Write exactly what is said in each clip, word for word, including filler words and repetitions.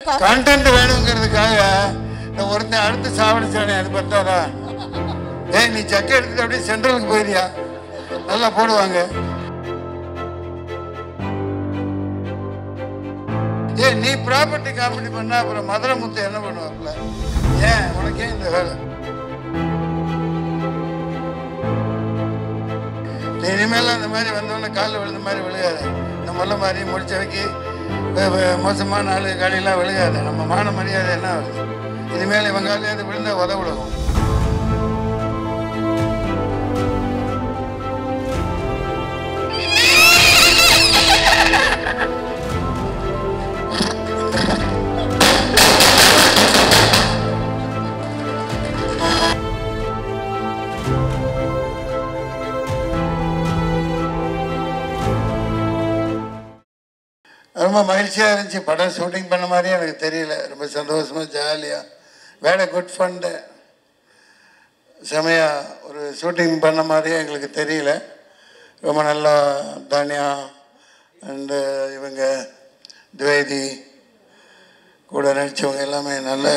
Content வேணுங்கிறதுக்காக ஒருத்தன் அடுத்து சாவடிச்சானே அது பத்தாதா? ஏய் நீ ஜக்க எடுத்துட்டு அப்படியே சென்ட்ரலுக்கு போயிரியா, நல்லா போடுவாங்க. ஏ நீ ப்ராப்பர்ட்டி காமெடி பண்ணா அப்புறம் மதுரை முத்து என்ன பண்ணுவாப்ல? ஏன் உனக்கே இந்த வேலை? நீ இனிமேல அந்த மாதிரி வந்தவொடனே காலில் விழுந்த மாதிரி விழுகாத. இந்த முல்ல மாதிரி முடிச்சவைக்கு மோசமான ஆளு காலையெல்லாம் விழுகாத. நம்ம மான மரியாதை என்ன ஆகுது? இனிமேல் இவங்க காலையாவது விழுந்தா உதவிடுவோம். ரொம்ப மகிழ்ச்சியாக இருந்துச்சு. படம் ஷூட்டிங் பண்ண மாதிரியே எனக்கு தெரியல. ரொம்ப சந்தோஷமாக ஜாலியாக வேலை குட் ஃபண்டு செமையாக ஒரு ஷூட்டிங் பண்ண மாதிரியே எங்களுக்கு தெரியல. ரொம்ப நல்லா தானியா அண்டு இவங்க துவேதி கூட நடித்தவங்க எல்லாமே நல்ல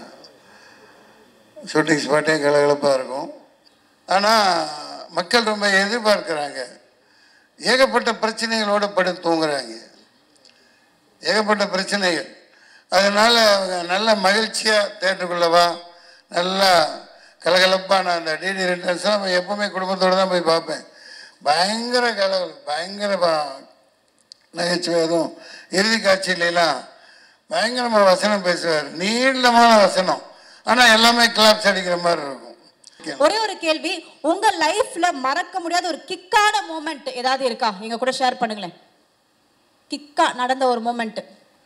ஷூட்டிங் ஸ்பாட்டே கலகலப்பாக இருக்கும். ஆனால் மக்கள் ரொம்ப எதிர்பார்க்குறாங்க. ஏகப்பட்ட பிரச்சனைகளோடு படுத்து தூங்குறாங்க, ஏகப்பட்ட பிரச்சனைகள். அதனால் அவங்க நல்ல மகிழ்ச்சியாக தேட்டருக்குள்ளவா நல்லா கலகலப்பாக. நான் அந்த டிடி ரிட்டர்ன்ஸ்லாம் எப்போவுமே குடும்பத்தோடு தான் போய் பார்ப்பேன். பயங்கர கலகல், பயங்கர நகைச்சுவை. அதுவும் இறுதி காட்சியிலாம் பயங்கரமாக வசனம் பேசுவார், நீளமான வசனம். ஆனால் எல்லாமே கிளாப்ஸ் அடிக்கிற மாதிரி இருக்கும். ஒரே ஒரு கேள்வி, உங்க லைஃப்ல மறக்க முடியாத ஒரு கிக்கான மூமெண்ட் ஏதாவது இருக்கா? எங்க கூட ஷேர் பண்ணுங்களேன். கிக்கா நடந்த ஒரு மூமெண்ட்.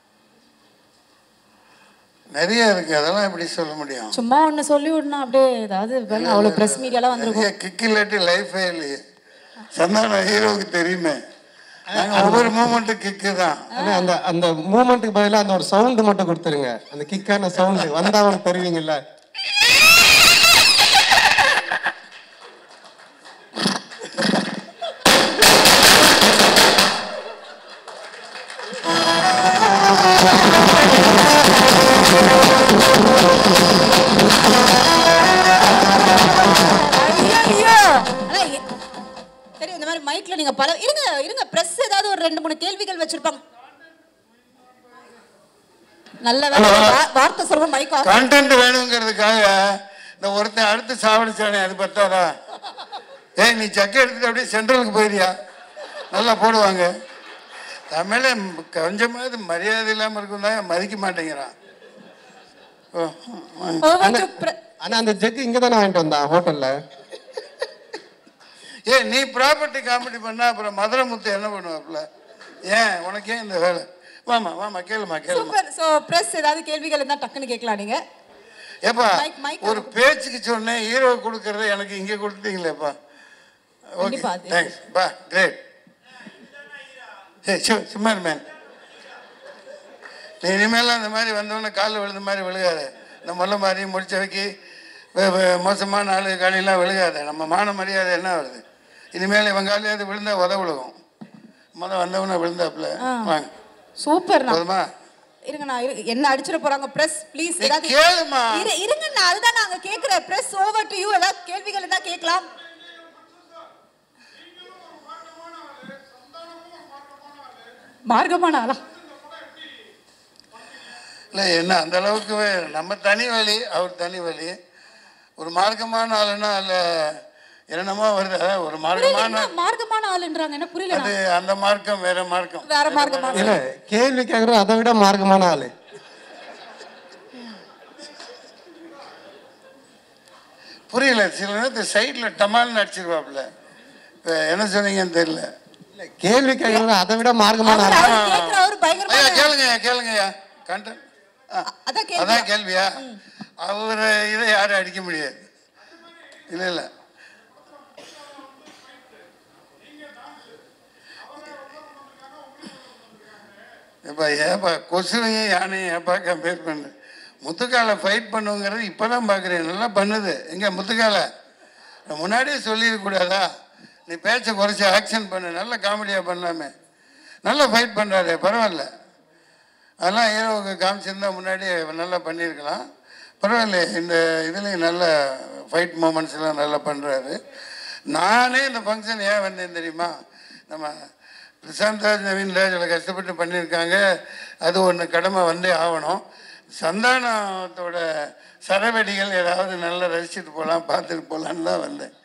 நிறைய இருக்கு, அதெல்லாம் எப்படி சொல்ல முடியும்? சும்மா ஒன்று சொல்லி விடணும் அப்படியே. ஏதாவது அவ்வளோ ப்ரெஸ் மீடியாலாம் வந்துருக்கும். கிக் இல்லாட்டி லைஃபே இல்லையே. சந்தான ஹீரோவுக்கு தெரியுமே, ஒவ்வொரு மூமெண்ட்டு கிக்கு தான். அந்த அந்த மூமெண்ட்டுக்கு பதிலாக அந்த ஒரு சவுண்டு மட்டும் கொடுத்துருங்க. அந்த கிக்கான சவுண்டு வந்தால் அவனுக்கு தெரிவிங்கல்ல. சரி, இந்த மாதிரி மைக்ல நீங்க பல இருங்க இருங்க பிரஸ் ஏதாவது ஒரு ரெண்டு மூணு கேள்விகள் வச்சிருப்பாங்க. நல்ல வார்த்தை சொல்ற மைக் ஆஃப். கண்டென்ட் வேணுங்கிறதுக்காக இந்த ஒருத்தன் அடுத்து சாவடிச்சானே அது பத்தாதா? ஏய் நீ ஜக்க எடுத்துட்டு அப்படியே சென்ட்ரலுக்கு போயிரியா, நல்லா போடுவாங்க. தமிழ கொஞ்சமாவது மரியாதை இல்லாமல் இருக்கும் தான் மதிக்க மாட்டேங்கிறான். ஆனா அந்த ஜக்கு இங்க தானே வாங்கிட்டு வந்தான் ஹோட்டல்ல. ஏ நீ ப்ராப்பர்ட்டி காமெடி பண்ணா அப்புறம் மதுரை முத்து என்ன பண்ணுவாப்ல? ஏன் உனக்கே இந்த வேலை? வாமா வாமா கேளுமா கேளுமா. சோ பிரஸ் ஏதாவது கேள்விகள் இருந்தா டக்குன்னு கேட்கலாம் நீங்க. ஏப்பா ஒரு பேச்சுக்கு சொன்னேன், ஹீரோ கொடுக்கறத எனக்கு இங்கே கொடுத்தீங்களேப்பா. ஓகே தேங்க்ஸ் பா, கிரேட். ஏ சும்மா மேன், நீ இனிமேல் அந்த மாதிரி வந்தவொடனே காலில் விழுந்த மாதிரி விழுகாத. இந்த முல்ல மாதிரி முடிச்சவைக்கு மோசமான ஆளு காலையெல்லாம் விழுகாத. நம்ம மான மரியாதை என்ன வருது? இனிமேல் இவன் காலையாவது விழுந்தா உதவிடுவோம். முதல் வந்தவன விழுந்தாப்புல வாங்க. சூப்பர். போதுமா? இருங்க நான் என்ன அடிச்சிட போறாங்க பிரஸ் ப்ளீஸ் ஏதாவது கேளுமா. இருங்க நான் அதுதான் நாங்க கேக்குற பிரஸ் ஓவர் டு யூ. ஏதாவது கேள்விகள் இருந்தா கேட்கலாம். மார்க்கமான ஆளா இல்லை என்ன அந்த அளவுக்கு நம்ம தனி வழி, அவர் தனி வழி. ஒரு மார்க்கமான ஆளுன்னா அதில் என்னென்னமோ வருது. அதான் ஒரு மார்க்கமான மார்க்கமான ஆளுன்றாங்க. என்ன புரியல? அது அந்த மார்க்கம் வேற மார்க்கம், வேற மார்க்கமான. இல்ல கேள்வி கேட்குறோம், அதை விட மார்க்கமான ஆளு. புரியல. சில நேரத்து சைடில் டமால்னு அடிச்சிருவாப்புல. இப்போ என்ன சொன்னீங்கன்னு தெரியல. இல்லை கேள்வி கேட்குறோம், அதை விட மார்க்கமான ஆளு. கேளுங்க கேளுங்கய்யா. கண்டன் அதான் கேள்வியா? அவர் இதை யாரும் அடிக்க முடியாது. இல்லை இல்லை ஏப்பா ஏப்பா கொசுவையும் யானையும் ஏப்பா கம்பேர் பண்ணு. முத்துக்காலை ஃபைட் பண்ணுங்கிறது இப்போ தான் பார்க்குறேன். நல்லா பண்ணுது. எங்கே முத்துக்காலை முன்னாடியே சொல்லிடக்கூடாதா? நீ பேச்சை குறைச்சி ஆக்ஷன் பண்ணு, நல்ல காமெடியாக பண்ணலாமே. நல்லா ஃபைட் பண்ணுறாரு, பரவாயில்ல. அதெல்லாம் ஹீரோவுக்கு காமிச்சிருந்தா முன்னாடி நல்லா பண்ணியிருக்கலாம். பரவாயில்ல, இந்த இதுலேயும் நல்ல ஃபைட் மூமெண்ட்ஸ்லாம் நல்லா பண்ணுறாரு. நானே இந்த ஃபங்க்ஷன் ஏன் வந்தேன் தெரியுமா? நம்ம பிரசாந்த் ராஜ், நவீன் ராஜ் இவ்வளோ கஷ்டப்பட்டு பண்ணியிருக்காங்க, அது ஒன்று கடமை வந்தே ஆகணும். சந்தானத்தோட சரவெடிகள் ஏதாவது நல்லா ரசிச்சுட்டு போகலாம், பார்த்துட்டு போகலான்னு தான் வந்தேன்.